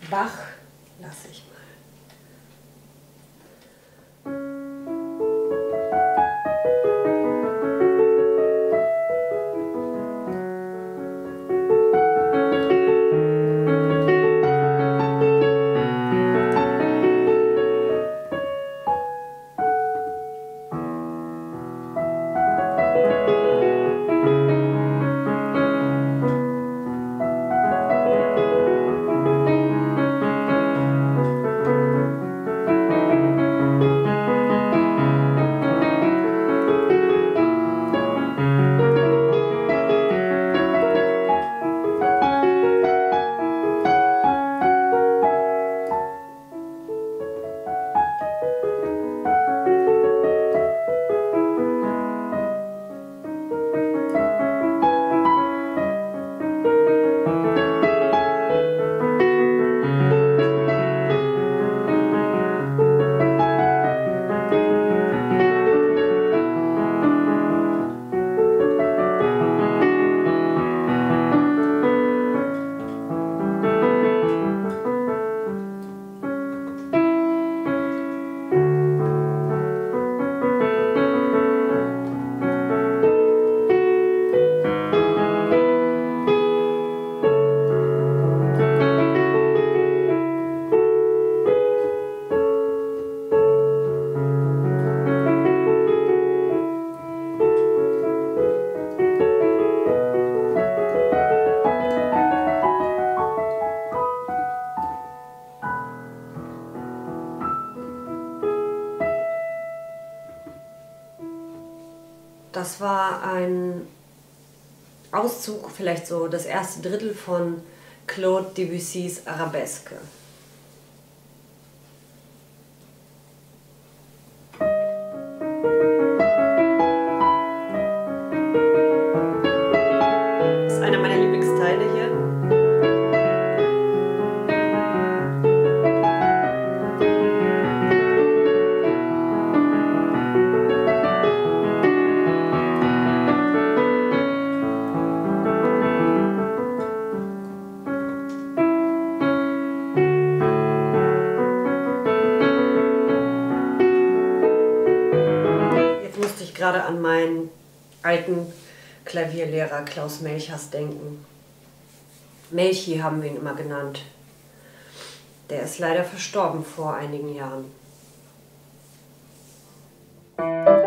Bach lasse ich mal. Das war ein Auszug, vielleicht so das erste Drittel von Claude Debussys Arabesque. Das ist einer meiner Lieblingsteile hier. Gerade an meinen alten Klavierlehrer Klaus Melchers denken. Melchi haben wir ihn immer genannt. Der ist leider verstorben vor einigen Jahren.